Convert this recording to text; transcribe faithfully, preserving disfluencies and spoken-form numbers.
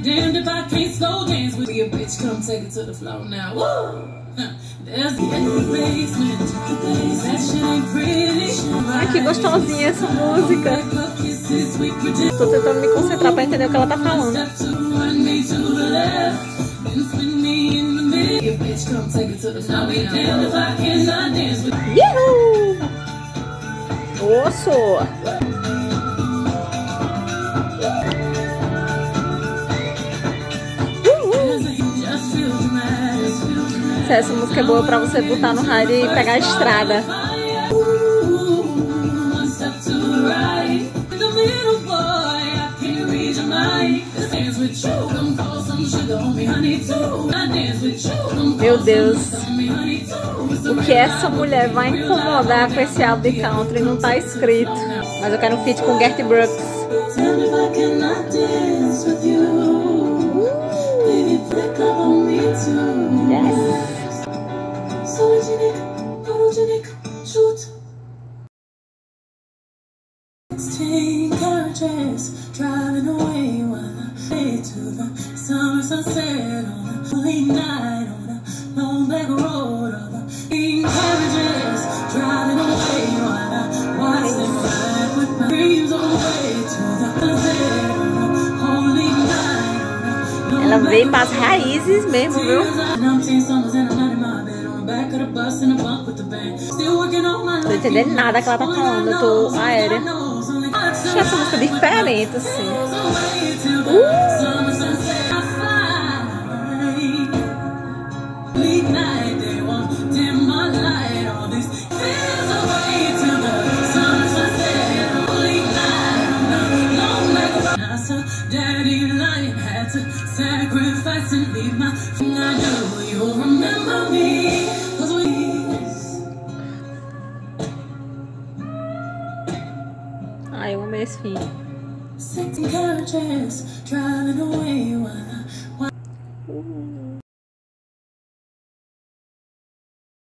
Ai, que gostosinha essa música. Tô tentando me concentrar pra entender o que ela tá falando. Yuhu! Osso! Se essa música é boa pra você botar no rádio e pegar a estrada. Meu Deus, o que essa mulher vai incomodar com esse álbum de country não tá escrito. Mas eu quero um feat com Garth Brooks. Yes. Carriages, driving away while I wait to the summer sunset on a late night on a long black road. Of the carriages, driving away while I watch them ride with my dreams away to the sunset on a holy night on a. Ela vem para as raízes mesmo, viu? Não tô entendendo nada que ela tá falando, eu tô aérea. Achei essa música diferente, assim. Uh! Ai, eu amei esse fim. Uh.